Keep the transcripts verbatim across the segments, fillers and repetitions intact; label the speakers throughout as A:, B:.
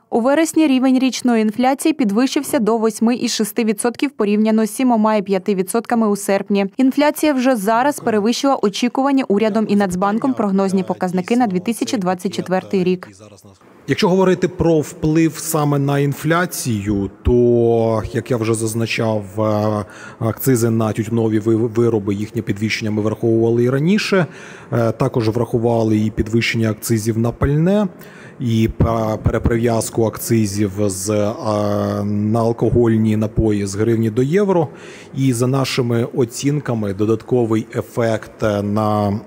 A: У вересні рівень річної інфляції підвищився до восьми цілих шести десятих відсотка порівняно з сімома цілих п'яти десятих відсотка у серпні. Інфляція вже зараз перевищила очікувані урядом і Нацбанком прогнозні показники на дві тисячі двадцять четвертий рік.
B: Якщо говорити про вплив саме на інфляцію, то, як я вже зазначав, акцизи на тютюнові вироби, їхнє підвищення ми враховували і раніше. Також врахували і підвищення акцизів на пальне, і переприв'язку акцизів з, на алкогольні напої з гривні до євро. І за нашими оцінками додатковий ефект на...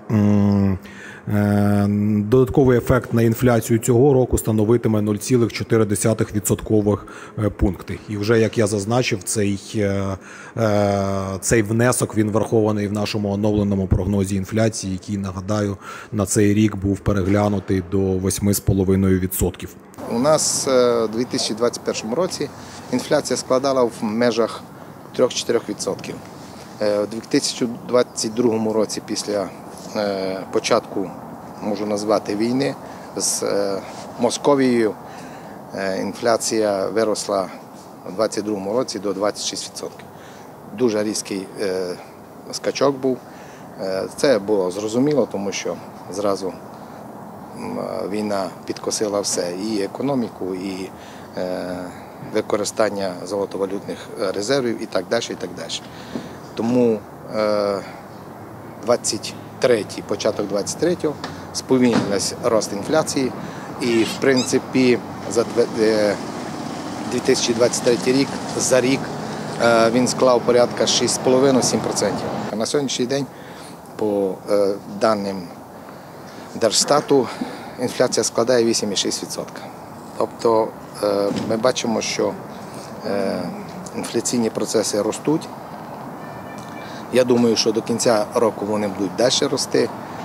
B: Додатковий ефект на інфляцію цього року становитиме нуль цілих чотири десятих відсоткових пункти. І вже, як я зазначив, цей, цей внесок він врахований в нашому оновленому прогнозі інфляції, який, нагадаю, на цей рік був переглянутий до восьми цілих п'яти десятих відсотка.
C: У нас у дві тисячі двадцять першому році інфляція складала в межах три-чотири відсотки. У дві тисячі двадцять другому році після початку, можу назвати, війни з Московією, інфляція виросла у двадцять другому році до двадцять шість відсотків. Дуже різкий скачок був. Це було зрозуміло, тому що зразу війна підкосила все, і економіку, і використання золотовалютних резервів і так далі, і так далі. Тому двадцять третій, початок двадцять третього сповільнився рост інфляції, і, в принципі, за дві тисячі двадцять третій рік, за рік він склав порядка шість цілих п'ять десятих - сім відсотків. На сьогоднішній день, по даним Держстату, інфляція складає вісім цілих шість десятих відсотка. Тобто ми бачимо, що інфляційні процеси ростуть. Я думаю, що до кінця року вони будуть далі рости.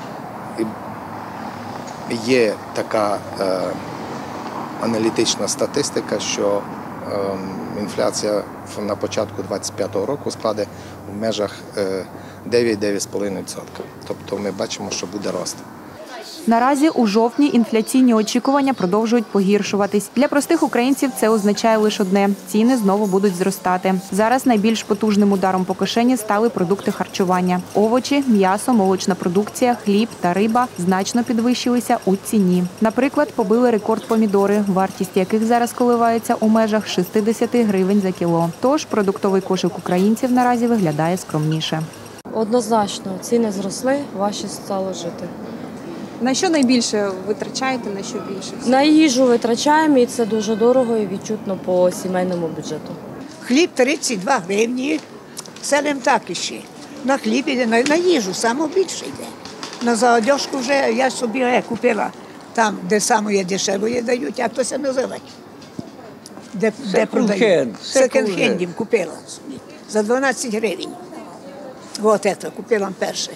C: Є така е, аналітична статистика, що е, інфляція на початку двадцять п'ятого року складе в межах е, дев'ять - дев'ять цілих п'ять десятих відсотка. Тобто ми бачимо, що буде рост.
A: Наразі у жовтні інфляційні очікування продовжують погіршуватись. Для простих українців це означає лише одне – ціни знову будуть зростати. Зараз найбільш потужним ударом по кишені стали продукти харчування. Овочі, м'ясо, молочна продукція, хліб та риба значно підвищилися у ціні. Наприклад, побили рекорд помідори, вартість яких зараз коливається у межах шістдесят гривень за кіло. Тож продуктовий кошик українців наразі виглядає скромніше.
D: Однозначно, ціни зросли, важче стало жити.
E: На що найбільше витрачаєте, на що більше?
D: На їжу витрачаємо, і це дуже дорого і відчутно по сімейному бюджету.
F: Хліб тридцять два гривні, селем так іще. На хліб іде, на, на їжу саме більше йде. На заодежку вже я собі е, купила там, де саме дешеве дають, як то це називає? Де, де продають? Секонд-хендів купила собі за дванадцять гривень. От це, купила перше.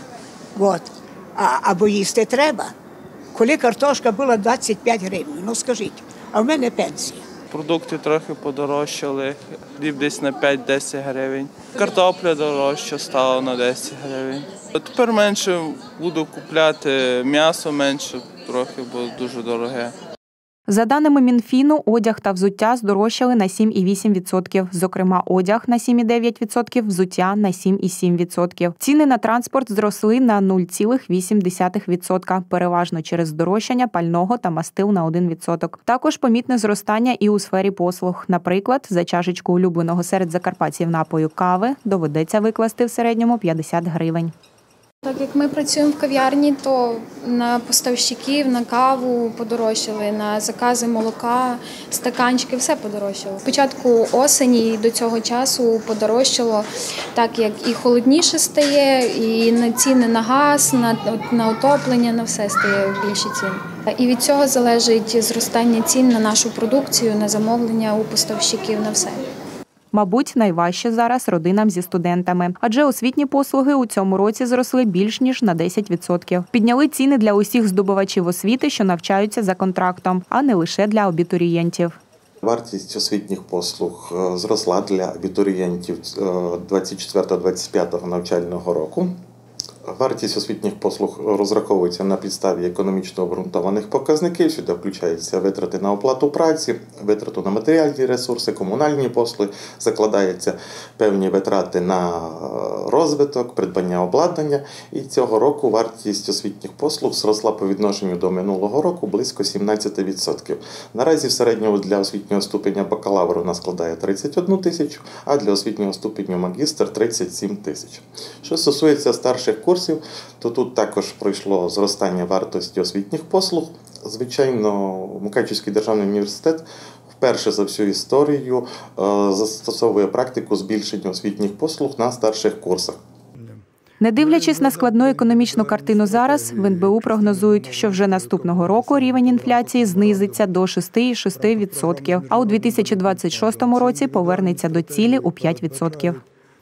F: От. А, або їсти треба. Коли картошка була двадцять п'ять гривень, ну скажіть, а в мене пенсія.
G: Продукти трохи подорожчали, хліб десь на п'ять-десять гривень. Картопля дорожча стала на десять гривень. Тепер менше буду купляти м'ясо, менше трохи, бо дуже дороге.
A: За даними Мінфіну, одяг та взуття здорожчали на сім цілих вісім десятих відсотка. Зокрема, одяг на сім цілих дев'ять десятих відсотка, взуття на сім цілих сім десятих відсотка. Ціни на транспорт зросли на нуль цілих вісім десятих відсотка, переважно через здорожчання пального та мастил на один відсоток. Також помітне зростання і у сфері послуг. Наприклад, за чашечку улюбленого серед закарпатців напою кави доведеться викласти в середньому п'ятдесят гривень.
H: Так як ми працюємо в кав'ярні, то на поставщиків, на каву подорожчали, на закази молока, стаканчики, все подорожчало. Спочатку осені і до цього часу подорожчало, так як і холодніше стає, і на ціни на газ, на, на отоплення, на все стає більші ціни. І від цього залежить зростання цін на нашу продукцію, на замовлення у поставщиків, на все.
A: Мабуть, найважче зараз родинам зі студентами. Адже освітні послуги у цьому році зросли більш ніж на десять відсотків. Підняли ціни для усіх здобувачів освіти, що навчаються за контрактом, а не лише для абітурієнтів.
I: Вартість освітніх послуг зросла для абітурієнтів двадцять четвертого - двадцять п'ятого навчального року. Вартість освітніх послуг розраховується на підставі економічно обґрунтованих показників. Сюди включаються витрати на оплату праці, витрати на матеріальні ресурси, комунальні послуги, закладаються певні витрати на розвиток, придбання обладнання. І цього року вартість освітніх послуг зросла по відношенню до минулого року близько сімнадцять відсотків. Наразі в середньому для освітнього ступеня бакалавра вона складає тридцять одну тисячу, а для освітнього ступеня магістр – тридцять сім тисяч. Що стосується старших курсів, то тут також пройшло зростання вартості освітніх послуг. Звичайно, Мукачівський державний університет вперше за всю історію застосовує практику збільшення освітніх послуг на старших курсах.
A: Не дивлячись на складну економічну картину зараз, в ен бе у прогнозують, що вже наступного року рівень інфляції знизиться до шість цілих шість десятих відсотка, а у дві тисячі двадцять шостому році повернеться до цілі у п'ять відсотків.